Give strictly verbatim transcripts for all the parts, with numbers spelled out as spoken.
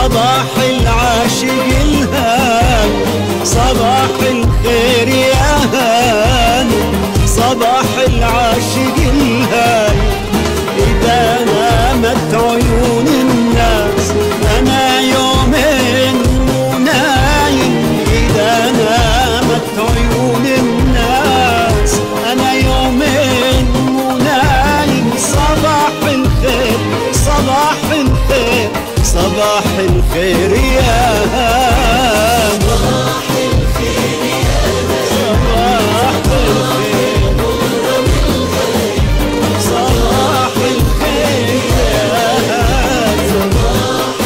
صباح العاشق الهاني، صباح الخير يا هاني، صباح العاشق الهاني. إذا نامت عيون الناس أنا يومين مو نايم، إذا نامت عيون الناس أنا يومين مو نايم. صباح الخير صباح الخير صباح الخير يا هاني، صباح الخير يا صباح الخير، صباح الخير يا هاني، صباح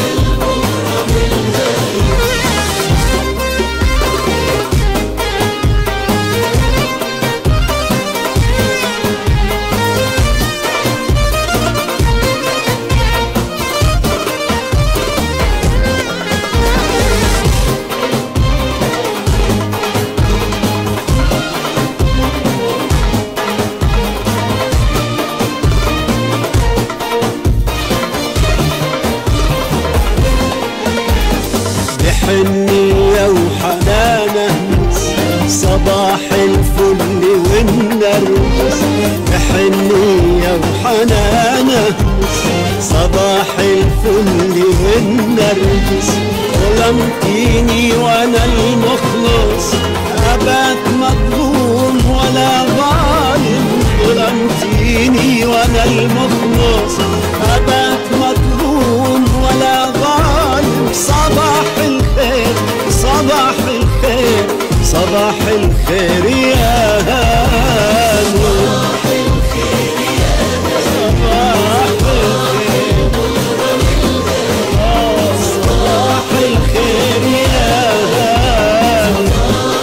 حنية وحنانة صباح الفل والنرجس، حنية وحنانة صباح الفل والنرجس. ظلمتيني وانا المخلص ابات مظلوم ولا ظالم، ظلمتيني وانا المخلص ابات مظلوم ولا ظالم. صباح الخير صباح الخير صباح الخير يا هاني، صباح الخير يا صباح الخير، صباح الخير يا هاني.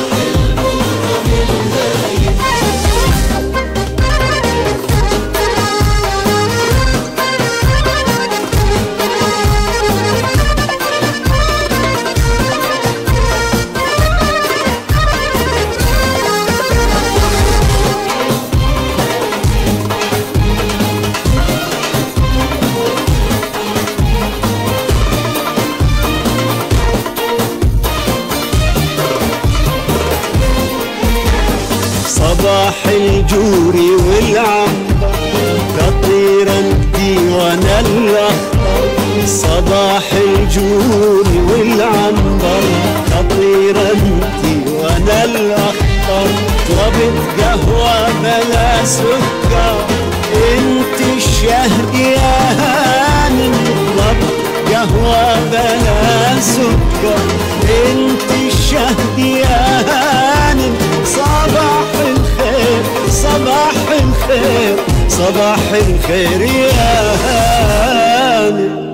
صباح الجوري والعنبر تطير انتي وانا الاخضر، صباح الجوري والعنبر تطير انتي وانا الاخضر. طلبت قهوة بلا سكر انتي الشهد يا هانم، طلبت قهوة بلا سكر انتي الشهد يا هانم. صباح الخير صباح الخير صباح الخير يا هاني.